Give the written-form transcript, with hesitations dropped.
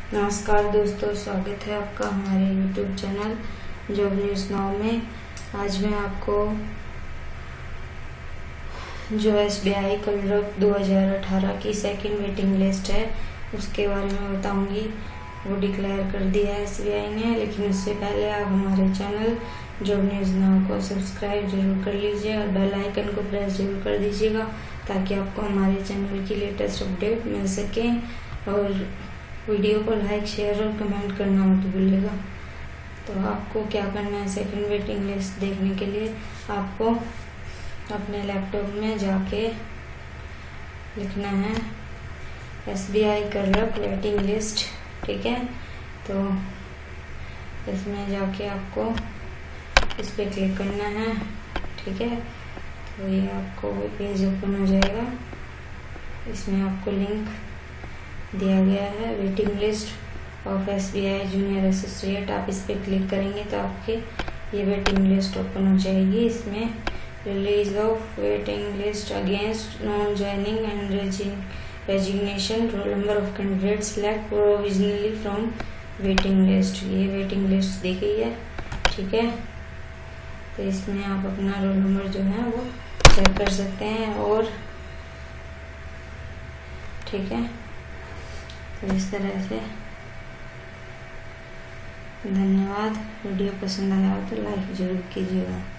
नमस्कार दोस्तों, स्वागत है आपका हमारे YouTube channel job news now में। आज मैं आपको जो SBI क्लर्क 2018 की सेकंड वेटिंग लिस्ट है उसके बारे में बताऊंगी। वो डिक्लेयर कर दिया है SBI ने, लेकिन उससे पहले आप हमारे चैनल जॉब न्यूज़ नाउ को सब्सक्राइब जरूर कर लीजिए और बेल आइकन को प्रेस जरूर कर दीजिएगा ताकि आपको हमारे चैनल की लेटेस्ट अपडेट मिल सके। और वीडियो को लाइक, शेयर और कमेंट करना मत भूलिएगा। तो आपको क्या करना है, सेकंड वेटिंग लिस्ट देखने के लिए आपको अपने लैपटॉप में जाके लिखना है SBI क्लर्क वेटिंग लिस्ट। ठीक है, तो इसमें जाके आपको इस पे क्लिक करना है। ठीक है, तो ये आपको पेज ओपन हो जाएगा। इसमें आपको लिंक दिया गया है waiting list of SBI junior associate. आप इस पे क्लिक करेंगे तो आपके ये वेटिंग लिस्ट ओपन हो जाएगी। इसमें release of waiting list against non joining and resignation, roll number of candidate select provisionally from waiting list. ये वेटिंग लिस्ट दी गई है। ठीक है, तो इसमें आप अपना रोल नंबर जो है वो चेक कर सकते हैं। और ठीक है, तो इस तरह से धन्यवाद। वीडियो पसंद आया हो तो लाइक जरूर कीजिएगा।